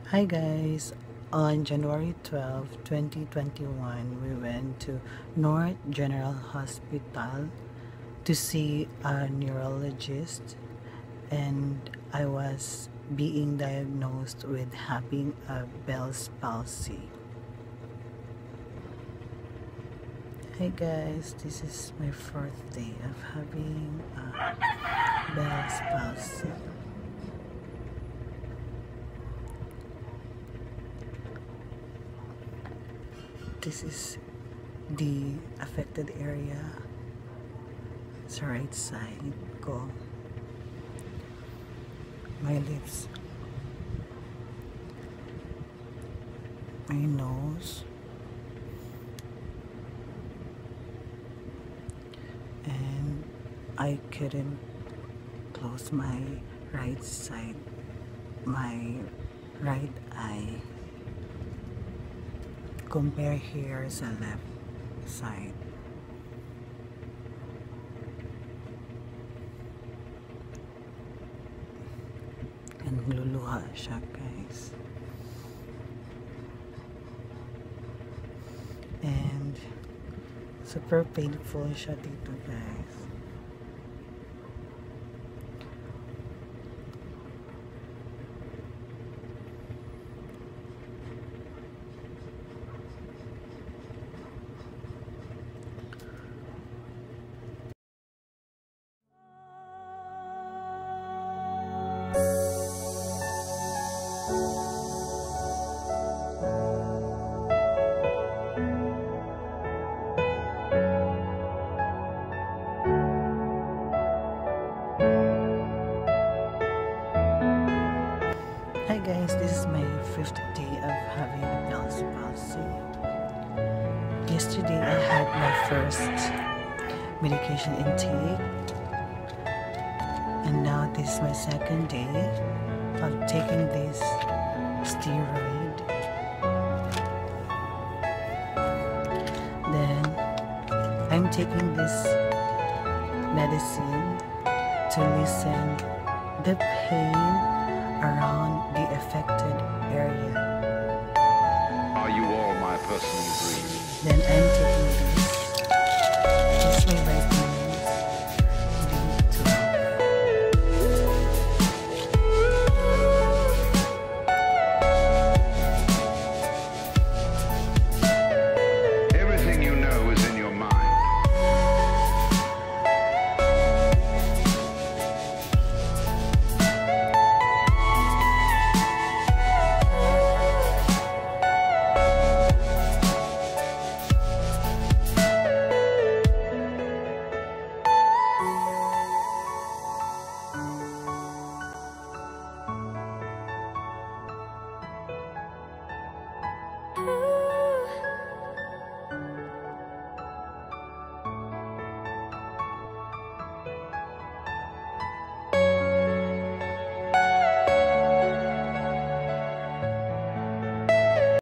Hi guys, on January 12, 2021, we went to North General Hospital to see a neurologist, and I was being diagnosed with having a Bell's palsy. Hi guys, this is my fourth day of having a Bell's palsy. This is the affected area sa right side ko. My lips, my nose, and I couldn't close my right side, my right eye. Compare here sa left side. And luluha siya guys. And super painful siya dito guys. Hi guys, this is my 5th day of having Bell's palsy. Yesterday I had my first medication intake, and now this is my second day of taking this steroid. Then I'm taking this medicine to lessen the pain around the affected area. Are you all my personal dreams? Then I